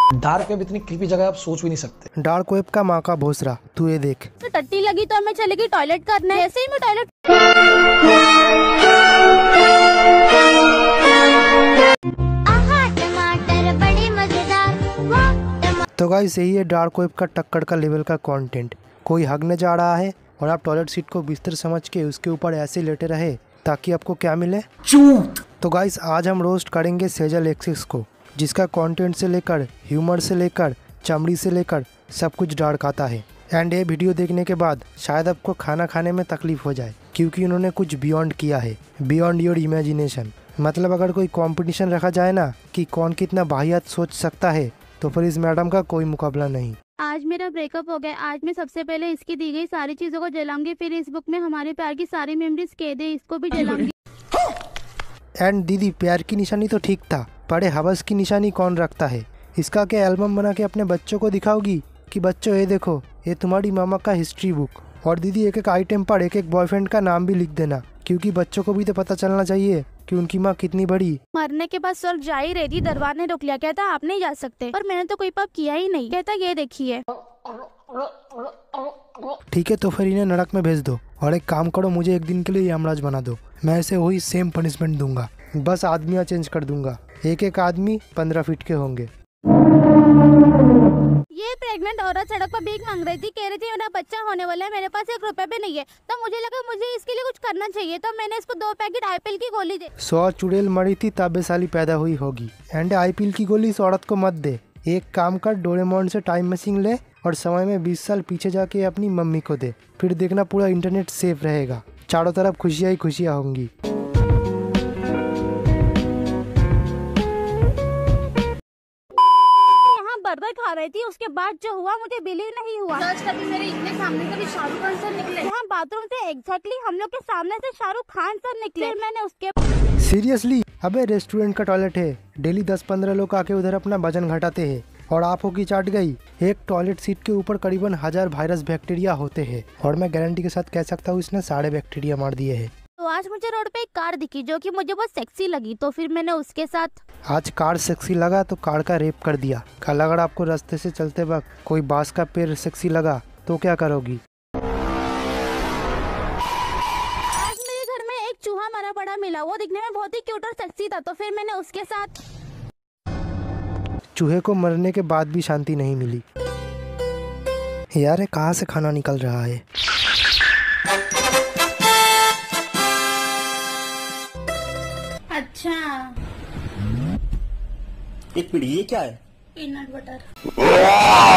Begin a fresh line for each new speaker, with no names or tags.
Dark web इतनी creepy जगह आप सोच भी नहीं सकते।
डार्क वेब का माँ का भोसरा, तू ये देख।
तो टट्टी लगी तो हमें चलेगी टॉयलेट करने, ऐसे ही मैं टॉयलेट।
टमाटर बड़े मजेदार।
तो गाइस यही है डार्क वेब का टक्कर का लेवल का कंटेंट। कोई हगने जा रहा है और आप टॉयलेट सीट को बिस्तर समझ के उसके ऊपर ऐसे लेटे रहे ताकि आपको क्या मिले, चूत। तो गाइस आज हम रोस्ट करेंगे सेजल एक्सिस को, जिसका कंटेंट से लेकर ह्यूमर से लेकर चमड़ी से लेकर सब कुछ डार्क आता है। एंड ये वीडियो देखने के बाद शायद आपको खाना खाने में तकलीफ हो जाए, क्योंकि उन्होंने कुछ बियॉन्ड किया है, बियॉन्ड योर इमेजिनेशन। मतलब अगर कोई कंपटीशन रखा जाए ना कि कौन कितना वाहियात सोच सकता है, तो फिर इस मैडम का कोई मुकाबला नहीं।
आज मेरा ब्रेकअप हो गया। आज मैं सबसे पहले इसकी दी गई सारी चीजों को जलाऊंगी, फिर इस बुक में हमारे प्यार की सारी मेमोरीज कैद है, इसको भी जलाऊंगी।
एंड दीदी प्यार की निशानी तो ठीक था, बड़े हवस की निशानी कौन रखता है? इसका क्या एल्बम बना के अपने बच्चों को दिखाओगी कि बच्चों ये देखो, ये तुम्हारी मामा का हिस्ट्री बुक। और दीदी एक एक आइटम पर एक एक बॉयफ्रेंड का नाम भी लिख देना, क्योंकि बच्चों को भी तो पता चलना चाहिए कि उनकी माँ कितनी बड़ी।
मरने के बाद स्वर्ग जा ही रही थी, दरबार ने रोक लिया, कहता आप नहीं जा सकते, पर मैंने तो कोई पाप किया ही नहीं। कहता ये देखिए।
ठीक है तो फिर इन्हें नरक में भेज दो, और एक काम करो, मुझे एक दिन के लिए यमराज बना दो। मैं ऐसे वही सेम पनिशमेंट दूंगा, बस आदमियाँ चेंज कर दूंगा। एक एक आदमी 15 फीट के होंगे।
ये प्रेग्नेंट औरत सड़क पर भीख मांग रही थी, कह रही थी मेरा बच्चा होने वाला है, मेरे पास 1 रुपए भी नहीं है। तो मुझे लगा मुझे इसके लिए कुछ करना चाहिए, तो मैंने इसको 2 पैकेट आईपीएल की गोली दे।
100 चुड़ैल मरी थी तब साली पैदा हुई होगी। एंड आईपीएल की गोली इस औरत को मत दे। एक काम कर, डोरेमोन से टाइम मशीन ले और समय में 20 साल पीछे जाके अपनी मम्मी को दे, फिर देखना पूरा इंटरनेट सेफ रहेगा, चारों तरफ खुशियाँ ही खुशियाँ होंगी।
बर्गर खा रही थी, उसके बाद जो हुआ मुझे बिलीव नहीं हुआ। कभी मेरे इतने सामने कभी शाहरुख खान सर निकले, यहाँ बाथरूम से एग्जैक्टली हम लोग के सामने से शाहरुख खान सर निकले। मैंने उसके
सीरियसली, अबे रेस्टोरेंट का टॉयलेट है, डेली 10-15 लोग आके उधर अपना वजन घटाते हैं और आंखों की चाट गई। एक टॉयलेट सीट के ऊपर करीबन 1000 वायरस बैक्टीरिया होते हैं, और मैं गारंटी के साथ कह सकता हूँ इसने सारे बैक्टीरिया मार दिए हैं।
तो आज मुझे रोड पे एक कार दिखी जो कि मुझे बहुत सेक्सी लगी, तो फिर मैंने उसके साथ।
आज कार सेक्सी लगा तो कार का रेप कर दिया। कल अगर आपको रास्ते से चलते वक्त कोई बांस का पेड़ सेक्सी लगा तो क्या करोगी?
आज मेरे घर में एक चूहा मरा पड़ा मिला, वो दिखने में बहुत ही क्यूट और सेक्सी था, तो फिर मैंने उसके साथ।
चूहे को मरने के बाद भी शांति नहीं मिली। यार कहाँ से खाना निकल रहा है?
अच्छा
एक मिनट, ये क्या है?
Peanut butter.